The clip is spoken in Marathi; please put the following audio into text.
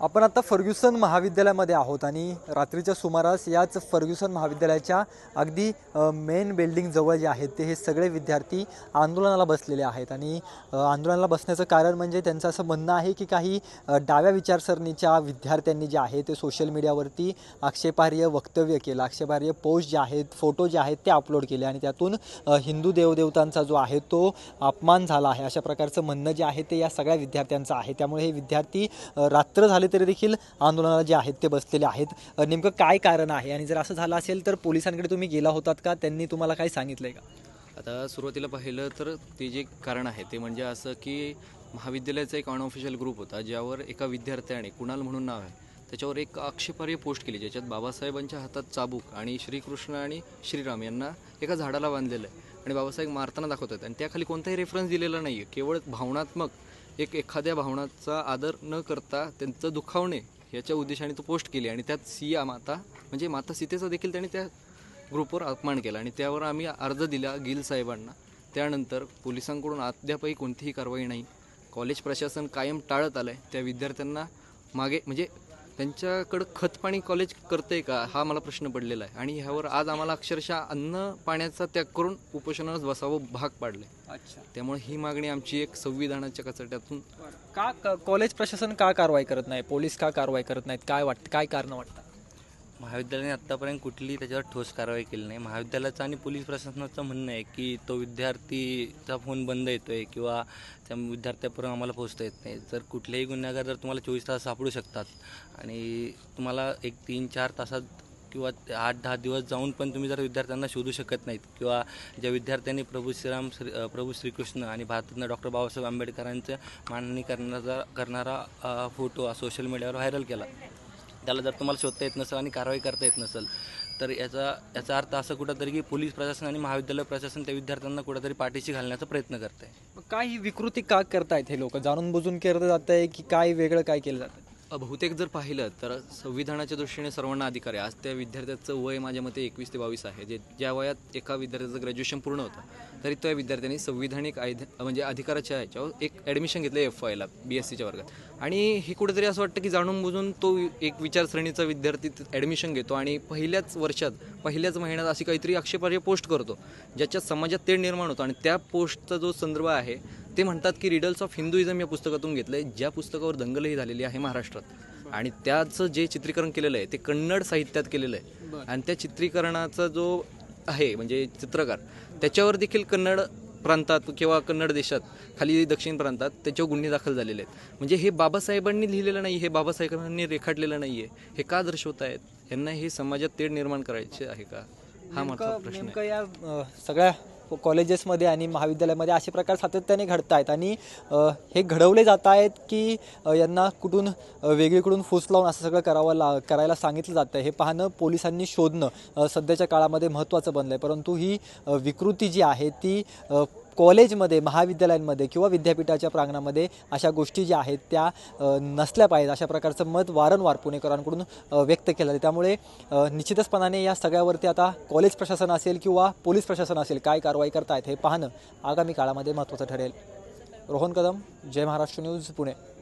आपण आता फर्ग्युसन महाविद्यालयामध्ये आहोत आणि रात्रीच्या सुमारास याच फर्ग्युसन महाविद्यालयाच्या अगदी मेन बिल्डिंग जवळ जे आहेत ते हे सगळे विद्यार्थी आंदोलनाला बसलेले आहेत आणि आंदोलनाला बसण्याचं कारण म्हणजे त्यांचं असं म्हणणं आहे की काही डाव्या विचारसरणीच्या विद्यार्थ्यांनी जे आहे ते सोशल मीडियावरती आक्षेपार्ह वक्तव्य केलं, आक्षेपार्ह पोस्ट जे आहेत, फोटो जे आहेत ते अपलोड केले आणि त्यातून हिंदू देवदेवतांचा जो आहे तो अपमान झाला आहे अशा प्रकारचं म्हणणं जे आहे ते या सगळ्या विद्यार्थ्यांचं आहे। त्यामुळे हे विद्यार्थी रात्र झाले तरी देखील आंदोलनाला जे आहेत ते बसलेले आहेत। नेमकं काय कारण आहे आणि जर असं झालं असेल तर पोलिसांकडे तुम्ही गेला होतात का? त्यांनी तुम्हाला काय सांगितलंय का? आता सुरुवातीला पाहिलं तर ते जे कारण आहे ते म्हणजे असं की महाविद्यालयाचा एक अनऑफिशियल ग्रुप होता ज्यावर एका विद्यार्थ्याने कुणाल म्हणून नाव आहे त्याच्यावर एक आक्षेपार्ह पोस्ट केली ज्याच्यात बाबासाहेबांच्या हातात चाबूक आणि श्रीकृष्ण आणि श्रीराम यांना एका झाडाला बांधलेलं आहे आणि बाबासाहेब मारताना दाखवतात आणि त्याखाली कोणताही रेफरन्स दिलेला नाही आहे। केवळ भावनात्मक एखाद्या भावनाचा आदर न करता त्यांचं दुखावणे याच्या उद्देशाने तो पोस्ट केली आणि त्यात सिया माता म्हणजे माता सीतेचा देखील त्यांनी त्या ग्रुपवर अपमान केला आणि त्यावर आम्ही अर्ज दिला गिल साहेबांना। त्यानंतर पोलिसांकडून अद्यापही कोणतीही कारवाई नाही। कॉलेज प्रशासन कायम टाळत आलं आहे। त्या विद्यार्थ्यांना मागे म्हणजे त्यांच्याकडं खतपाणी कॉलेज करते का हा मला प्रश्न पडलेला आहे आणि ह्यावर आज आम्हाला अक्षरशः अन्न पाण्याचा त्याग करून उपोषणास बसावं भाग पाडले। अच्छा, त्यामुळे ही मागणी आमची एक संविधानाच्या कचाट्यातून का कॉलेज प्रशासन का कारवाई करत नाही, पोलीस का कारवाई करत नाहीत, काय वाटतं, काय कारण वाटतं? महाविद्यालयाने आत्तापर्यंत कुठलीही त्याच्यावर ठोस कारवाई केली नाही। महाविद्यालयाचं आणि पोलीस प्रशासनाचं म्हणणं आहे की तो विद्यार्थीचा फोन बंद येतो आहे किंवा त्या विद्यार्थ्यापर्यंत आम्हाला पोहोचता येत नाही। जर कुठलेही गुन्हेगार जर तुम्हाला 24 तास सापडू शकतात आणि तुम्हाला एक 3-4 तासात किंवा 8-10 दिवस जाऊन पण तुम्ही जर विद्यार्थ्यांना शोधू शकत नाहीत किंवा ज्या विद्यार्थ्यांनी प्रभू श्रीकृष्ण आणि भारतरत्न डॉक्टर बाबासाहेब आंबेडकरांचं मांडणी करणारा फोटो सोशल मीडियावर व्हायरल केला, त्याला जर तुम्हाला शोधता येत नसेल आणि कारवाई करता येत नसेल तर याचा अर्थ असं कुठंतरी की पोलीस प्रशासन आणि महाविद्यालय प्रशासन त्या विद्यार्थ्यांना कुठंतरी पाठीशी घालण्याचा प्रयत्न करत आहे। काय ही विकृती का करतायत हे लोक? जाणून बुजून केलं जात आहे की काय वेगळं काय केलं जातं? बहुतेक जर पाहिलं तर संविधानाच्या दृष्टीने सर्वांना अधिकार आहे। आज त्या विद्यार्थ्याचं वय माझ्या मते 21 ते 22 आहे, ज्या वयात एका विद्यार्थ्याचं ग्रॅज्युएशन पूर्ण होतं तरी त्या विद्यार्थ्यांनी संविधानिक म्हणजे अधिकाराच्या ह्याच्यावर एक ॲडमिशन घेतलं FYला BSCच्या वर्गात आणि हे कुठेतरी असं वाटतं की जाणून बुजून तो एक विचारसरणीचा विद्यार्थी ॲडमिशन घेतो आणि पहिल्याच वर्षात पहिल्याच महिन्यात अशी काहीतरी आक्षेपार्ह पोस्ट करतो ज्याच्यात समाजात तेढ निर्माण होतो आणि त्या पोस्टचा जो संदर्भ आहे ते म्हणतात की रिडल्स ऑफ हिंदुइझम या पुस्तकातून घेतलं आहे, ज्या पुस्तकावर दंगलही झालेली आहे महाराष्ट्रात आणि त्याचं जे चित्रीकरण केलेलं आहे ते कन्नड साहित्यात केलेलं आहे आणि त्या चित्रीकरणाचा जो आहे म्हणजे चित्रकार त्याच्यावर देखील कन्नड प्रांतात किंवा कन्नड देशात खाली दक्षिण प्रांतात त्याच्यावर गुन्हे दाखल झालेले आहेत। म्हणजे हे बाबासाहेबांनी लिहिलेलं नाही, हे बाबासाहेबांनी रेखाटलेलं नाही आहे, हे का दर्शवत आहेत? यांना हे समाजात तेढ निर्माण करायचे आहे का हा माझा प्रश्न आहे। नेमकं या सगळ्या कॉलेजेसमध्ये आणि महाविद्यालयामध्ये असे प्रकार सातत्याने घडत आहेत आणि हे घडवले जात आहेत की यांना कुठून वेगळीकडून फूस लावून असं सगळं करायला सांगितलं जातं आहे? हे पाहणं, पोलिसांनी शोधणं सध्याच्या काळामध्ये महत्त्वाचं बनलं आहे। परंतु ही विकृती जी आहे ती कॉलेजमध्ये, महाविद्यालयांमध्ये किंवा विद्यापीठाच्या प्रांगणामध्ये अशा गोष्टी ज्या आहेत त्या नसल्या पाहिजेत अशा प्रकारचं मत वारंवार पुणेकरांकडून व्यक्त केलं आहे। त्यामुळे निश्चितचपणाने या सगळ्यावरती आता कॉलेज प्रशासन असेल किंवा पोलीस प्रशासन असेल काय कारवाई करतायत हे पाहणं आगामी काळामध्ये महत्त्वाचं ठरेल। रोहन कदम, जय महाराष्ट्र न्यूज, पुणे।